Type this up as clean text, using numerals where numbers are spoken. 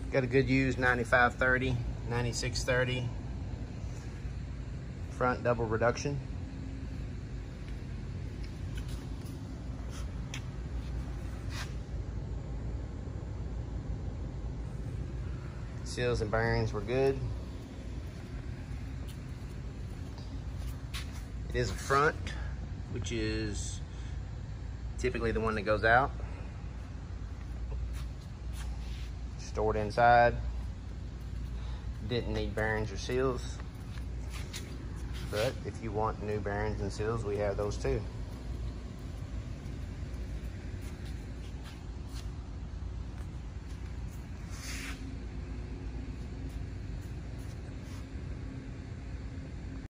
Got a good used 9530, 9630. Front double reduction. Seals and bearings were good. It is a front, which is typically the one that goes out. Stored inside. Didn't need bearings or seals, but if you want new bearings and seals, we have those too.